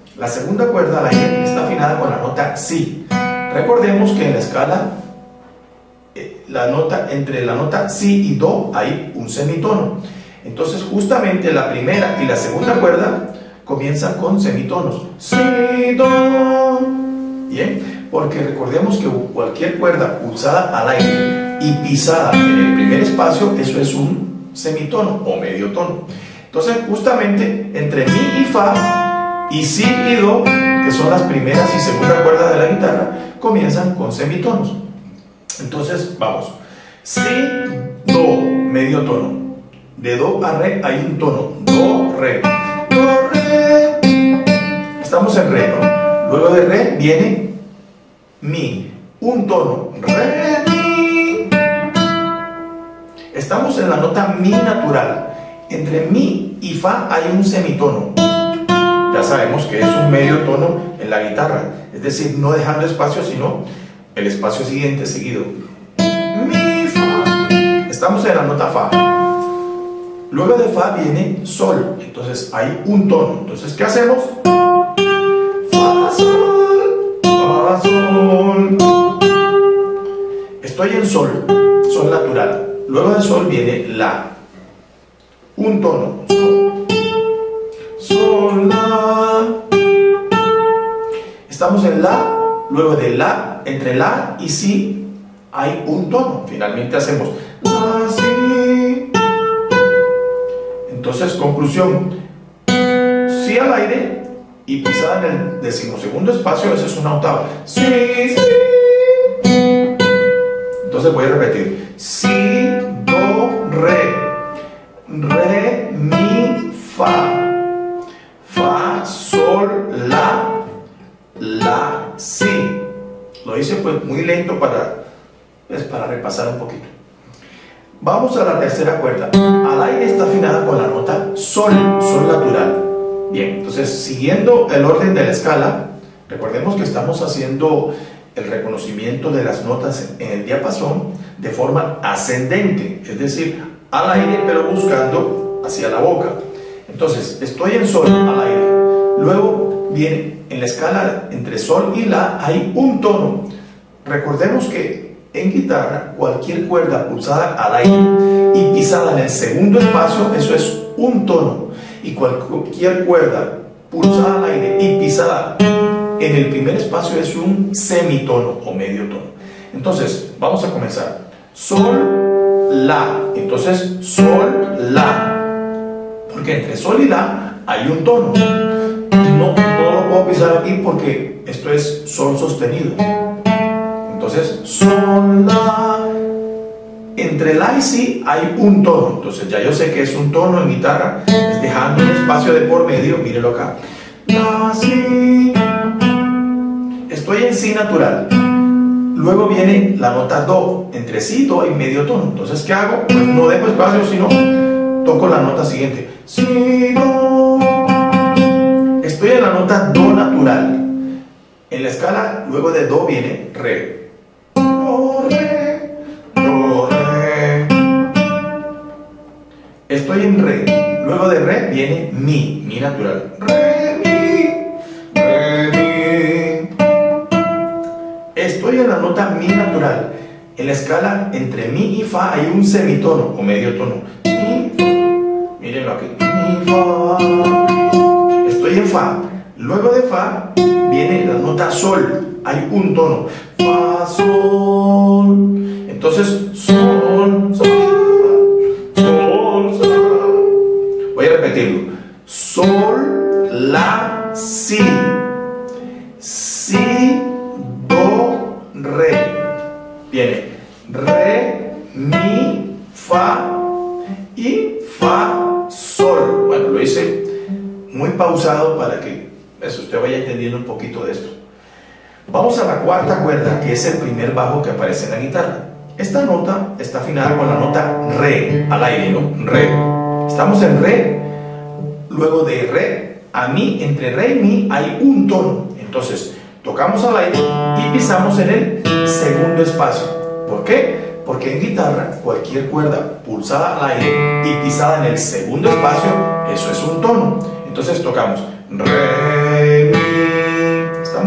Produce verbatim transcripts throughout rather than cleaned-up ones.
La segunda cuerda al aire está afinada con la nota si. Recordemos que en la escala, eh, la nota, entre la nota si y do hay un semitono. Entonces justamente la primera y la segunda cuerda comienzan con semitonos. Si, do. Bien, porque recordemos que cualquier cuerda pulsada al aire y pisada en el primer espacio, eso es un semitono o medio tono. Entonces justamente entre mi y fa y si y do, que son las primeras y segunda cuerdas de la guitarra, comienzan con semitonos. Entonces vamos: si, do, medio tono. De do a re hay un tono, do, re, do, re. Estamos en re, ¿no? Luego de re viene mi, un tono, re, mi. Estamos en la nota mi natural. Entre mi y fa hay un semitono. Ya sabemos que es un medio tono en la guitarra, es decir, no dejando espacio, sino el espacio siguiente seguido. Mi, fa. Estamos en la nota fa. Luego de fa viene sol, entonces hay un tono. Entonces, ¿qué hacemos? Fa, sol, fa, sol. Estoy en sol, sol natural. Luego de sol viene la, un tono, sol, sol, la. Estamos en la. Luego de la, entre la y si hay un tono. Finalmente hacemos la, si. Entonces, conclusión: si al aire y pisada en el decimosegundo espacio, eso es una octava. Si, si. Entonces voy a repetir: si, do, re, re, mi, fa, fa, sol, la, la, si. Lo hice pues muy lento para, pues, para repasar un poquito. Vamos a la tercera cuerda. Al aire está afinada con la nota sol, sol natural. Bien, entonces siguiendo el orden de la escala, recordemos que estamos haciendo el reconocimiento de las notas en el diapasón de forma ascendente, es decir, al aire pero buscando hacia la boca. Entonces estoy en sol al aire. Luego viene en la escala entre sol y la hay un tono. Recordemos que en guitarra, cualquier cuerda pulsada al aire y pisada en el segundo espacio, eso es un tono. Y cualquier cuerda pulsada al aire y pisada en el primer espacio es un semitono o medio tono. Entonces, vamos a comenzar. Sol, la. Entonces, sol, la. Porque entre sol y la hay un tono. No, no lo puedo pisar aquí porque esto es sol sostenido. Entonces, sol, la. Entre la y si hay un tono. Entonces, ya yo sé que es un tono en guitarra. Es dejando un espacio de por medio. Mírelo acá. La, si. Estoy en si natural. Luego viene la nota do. Entre si y do hay medio tono. Entonces, ¿qué hago? Pues no dejo espacio, sino toco la nota siguiente. Si, do. Estoy en la nota do natural. En la escala, luego de do viene re. Do, re, do, re. Estoy en re. Luego de re viene mi, mi natural. Re, mi, re, mi. Estoy en la nota mi natural. En la escala entre mi y fa hay un semitono o medio tono. Mi, fa. Mírenlo aquí. Mi, fa. Estoy en fa. Luego de fa viene la nota sol. Hay un tono. Fa, sol. Entonces, sol, sol, sol, sol. Voy a repetirlo. Sol, la, si. Si, do, re. Viene re, mi, fa y fa, sol. Bueno, lo hice muy pausado para que eso, usted vaya entendiendo un poquito de esto. Vamos a la cuarta cuerda, que es el primer bajo que aparece en la guitarra. Esta nota está afinada con la nota re, al aire, ¿no? Re. Estamos en re. Luego de re a mi, entre re y mi hay un tono. Entonces, tocamos al aire y pisamos en el segundo espacio. ¿Por qué? Porque en guitarra, cualquier cuerda pulsada al aire y pisada en el segundo espacio, eso es un tono. Entonces tocamos re, mi,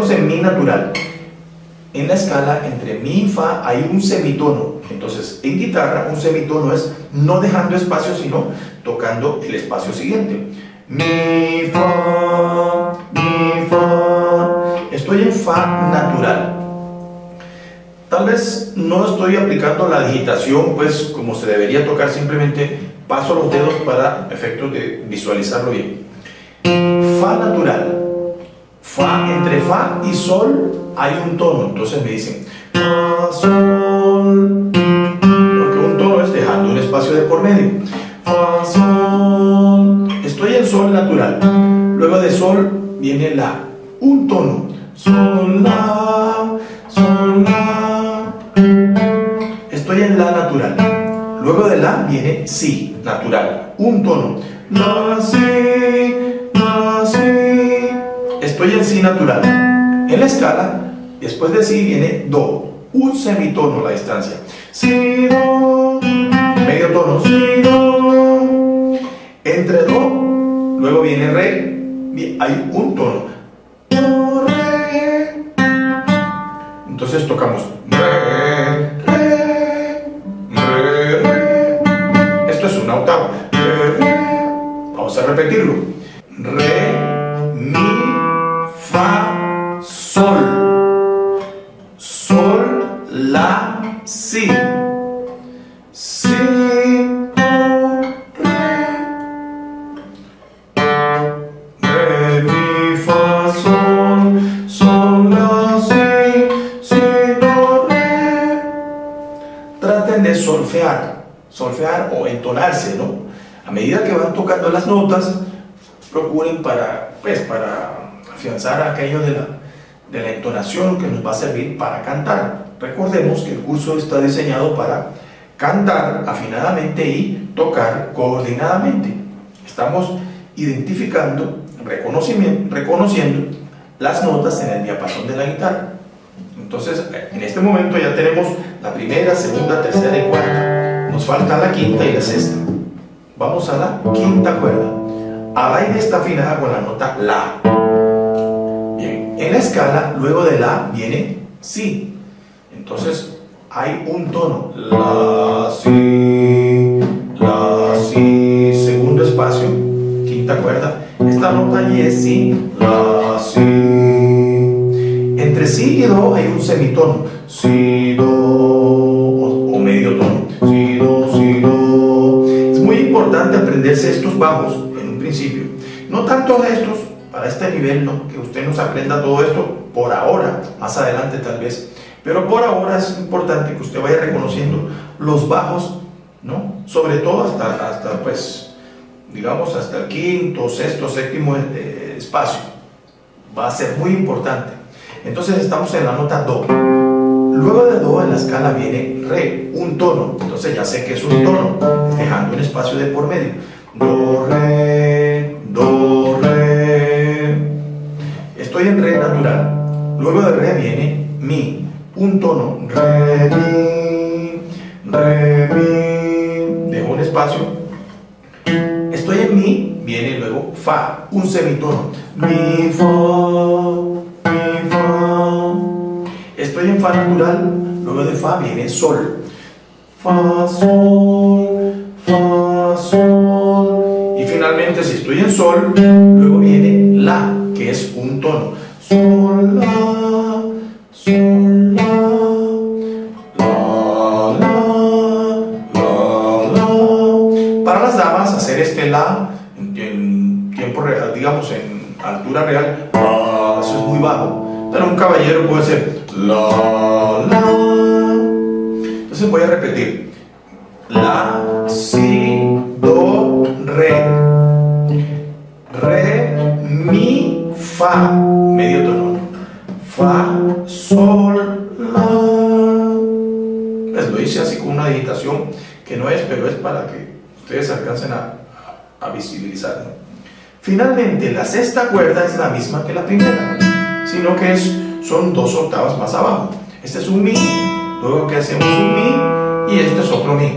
Estamos en mi natural. En la escala entre mi y fa hay un semitono. Entonces, en guitarra, un semitono es no dejando espacio, sino tocando el espacio siguiente. Mi, fa, mi, fa. Estoy en fa natural. Tal vez no estoy aplicando la digitación, pues, como se debería tocar, simplemente paso los dedos para efectos de visualizarlo bien. Fa natural. Fa, entre fa y sol hay un tono, entonces me dicen fa, sol, porque un tono es dejando un espacio de por medio. Fa, sol, estoy en sol natural. Luego de sol viene la, un tono. Sol, la, sol, la. Estoy en la natural. Luego de la viene si natural, un tono. La, si, la, si. Estoy en si natural. En la escala, después de si viene do, un semitono a la distancia. Si, do, medio tono, si, do. Entre do, luego viene re, hay un tono. Do, re. Entonces tocamos re, re, re, re. Esto es una octava. Re, re. Vamos a repetirlo. Re, mi, fa, sol, sol, la, si, si, do, re, re, mi, fa, sol, sol, la, si, si, do, re. Traten de solfear, solfear o entonarse, ¿no? A medida que van tocando las notas, procuren para, pues, para afianzar aquello de la, de la entonación que nos va a servir para cantar. Recordemos que el curso está diseñado para cantar afinadamente y tocar coordinadamente. Estamos identificando, reconociendo, reconociendo las notas en el diapasón de la guitarra. Entonces, en este momento ya tenemos la primera, segunda, tercera y cuarta. Nos falta la quinta y la sexta. Vamos a la quinta cuerda. Al aire está afinada con la nota la. En la escala, luego de la viene si. Entonces hay un tono. La, si, la, si. Segundo espacio, quinta cuerda. Esta nota allí es si, la, si. Entre si y do hay un semitono. Si, do, o, o medio tono. Si, do, si, do. Es muy importante aprenderse estos bajos en un principio. No tanto estos. Para este nivel, ¿no? Que usted nos aprenda todo esto por ahora, más adelante tal vez, pero por ahora es importante que usted vaya reconociendo los bajos, ¿no? Sobre todo hasta, hasta pues, digamos, hasta el quinto, sexto, séptimo eh, espacio. Va a ser muy importante. Entonces estamos en la nota do. Luego de do en la escala viene re, un tono. Entonces ya sé que es un tono, dejando un espacio de por medio. Do, re, do, re. Estoy en re natural. Luego de re viene mi, un tono. Re, mi, re, mi. Dejo un espacio. Estoy en mi, viene luego fa, un semitono. Mi, fa, mi, fa. Estoy en fa natural. Luego de fa viene sol. Fa, sol, fa, sol. Y finalmente, si estoy en sol, luego viene la, que es un tono. Sol, la, sol, la, la, la, la, la. Para las damas, hacer este la en, en tiempo real, digamos en altura real, la, eso es muy bajo. Pero un caballero puede hacer la, la. Entonces voy a repetir. La, si, do, re. Re, mi, fa, medio tono. Fa, sol, la. Les lo hice así con una digitación que no es, pero es para que ustedes alcancen a, a, a visibilizar, ¿no? Finalmente, la sexta cuerda es la misma que la primera, sino que es, son dos octavas más abajo. Este es un mi, luego que hacemos un mi y este es otro mi.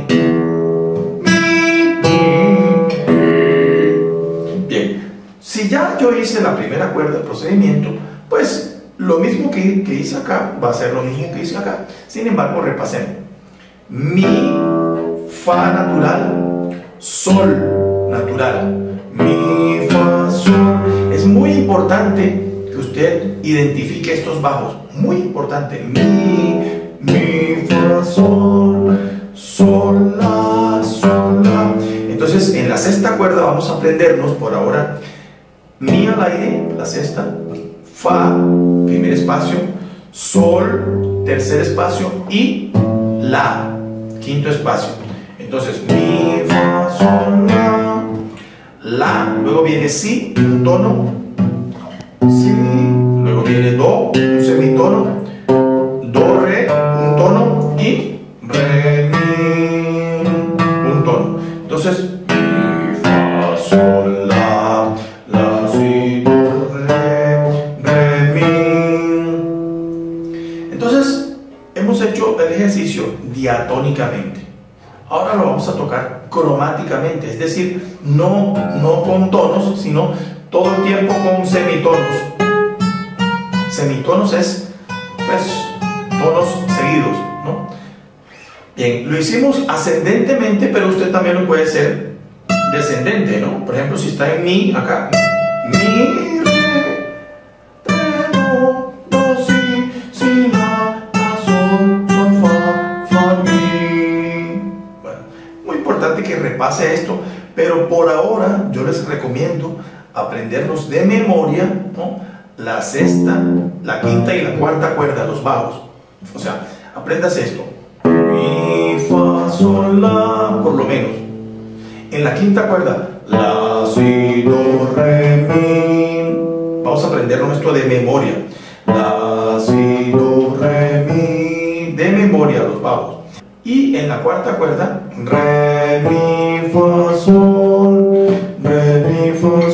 Bien, si ya yo hice la primera cuerda del procedimiento, pues lo mismo que, que hice acá va a ser lo mismo que hice acá. Sin embargo, repasemos. Mi, fa natural, sol natural. Mi, fa, sol. Es muy importante que usted identifique estos bajos. Muy importante. Mi, mi, fa, sol, sol, la, sol, la. Entonces, en la sexta cuerda vamos a aprendernos por ahora mi al aire, la sexta, fa, primer espacio, sol, tercer espacio y la, quinto espacio. Entonces, mi, fa, sol, la, la, luego viene si, un tono, si, luego viene do, un semitono, do, re, un tono y re, mi, un tono. Entonces, mi, fa, sol, la, la, si, do, re, re, mi. Entonces, hemos hecho el ejercicio diatónicamente. Ahora lo vamos a tocar cromáticamente, es decir, no, no con tonos, sino todo el tiempo con semitonos. Semitonos es, pues, tonos seguidos, ¿no? Bien, lo hicimos ascendentemente, pero usted también lo puede hacer descendente, ¿no? Por ejemplo, si está en mi, acá, mi, re, re, do, do, si, si, la, la, sol, sol, fa, fa, mi. Bueno, muy importante que repase esto, pero por ahora yo les recomiendo aprendernos de memoria, ¿no? La sexta, la quinta y la cuarta cuerda, los bajos. O sea, aprendas esto. Mi, fa, sol, la, por lo menos. En la quinta cuerda, la, si, do, re, mi. Vamos a aprendernos esto de memoria. La, si, do, re, mi. De memoria, los bajos. Y en la cuarta cuerda, re, mi, fa, sol, re, mi, fa,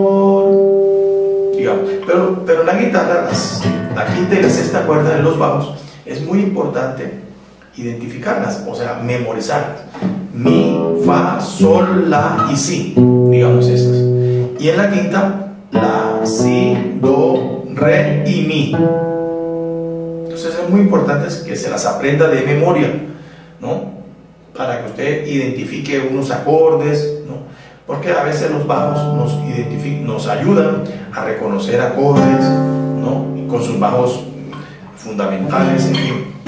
sol. Digamos. Pero, pero en la guitarra, las, la quinta y la sexta cuerda de los bajos, es muy importante identificarlas, o sea, memorizarlas. Mi, fa, sol, la y si, digamos estas. Y en la quinta, la, si, do, re y mi. Entonces es muy importante que se las aprenda de memoria, ¿no? Para que usted identifique unos acordes, ¿no? Porque a veces los bajos nos, nos ayudan a reconocer acordes, ¿no? Y con sus bajos fundamentales, en fin.